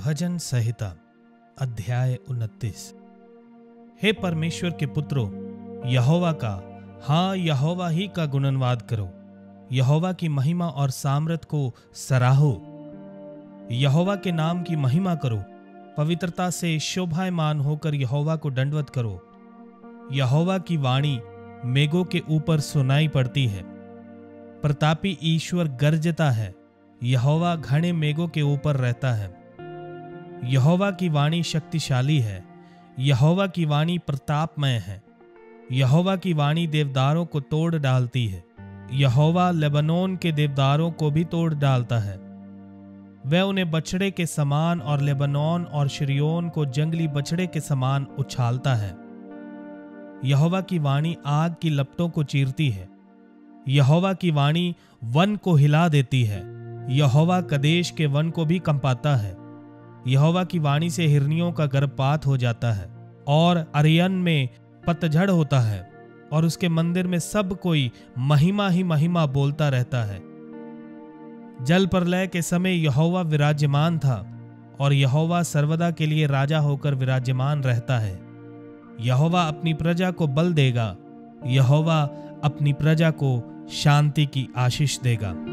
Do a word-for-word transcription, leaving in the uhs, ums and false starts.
भजन संहिता अध्याय उनतीस। हे परमेश्वर के पुत्रों, यहोवा का, हाँ यहोवा ही का गुणनवाद करो। यहोवा की महिमा और सामर्थ को सराहो। यहोवा के नाम की महिमा करो। पवित्रता से शोभायमान होकर यहोवा को दंडवत करो। यहोवा की वाणी मेघों के ऊपर सुनाई पड़ती है। प्रतापी ईश्वर गर्जता है। यहोवा घने मेघों के ऊपर रहता है। यहोवा की वाणी शक्तिशाली है। यहोवा की वाणी प्रतापमय है। यहोवा की वाणी देवदारों को तोड़ डालती है। यहोवा लेबनोन के देवदारों को भी तोड़ डालता है। वह उन्हें बछड़े के समान और लेबनोन और शिरियोन को जंगली बछड़े के समान उछालता है। यहोवा की वाणी आग की लपटों को चीरती है। यहोवा की वाणी वन को हिला देती है। यहोवा कदेश के वन को भी कंपाता है। यहोवा की वाणी से हिरनियों का गर्भपात हो जाता है और अरयन में पतझड़ होता है, और उसके मंदिर में सब कोई महिमा ही महिमा बोलता रहता है। जल प्रलय के समय यहोवा विराजमान था, और यहोवा सर्वदा के लिए राजा होकर विराजमान रहता है। यहोवा अपनी प्रजा को बल देगा। यहोवा अपनी प्रजा को शांति की आशीष देगा।